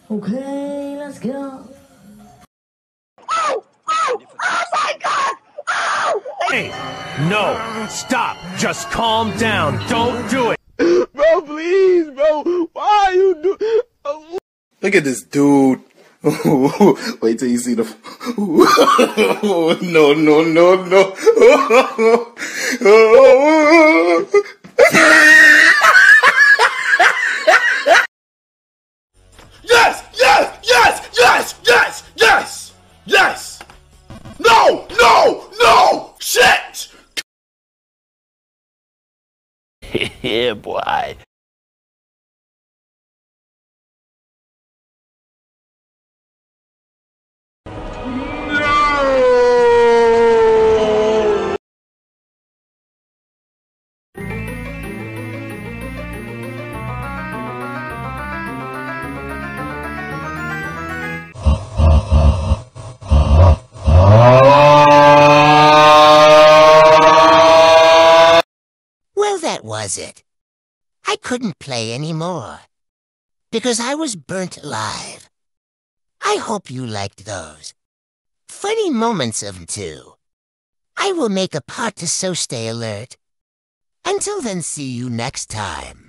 Okay, let's go. Oh! Oh! Oh my God! Oh! Hey, no, stop. Just calm down. Don't do it. Bro, please, bro. Why are you do? Look at this dude. Wait till you see the. No, no, no, no. Yes! Yes! Yes! Yes! Yes! Yes! Yes! No! No! No! Shit! Yeah, boy. Well, that was it. I couldn't play anymore because I was burnt alive. I hope you liked those funny moments of mm2. I will make a part to so stay alert. Until then, see you next time.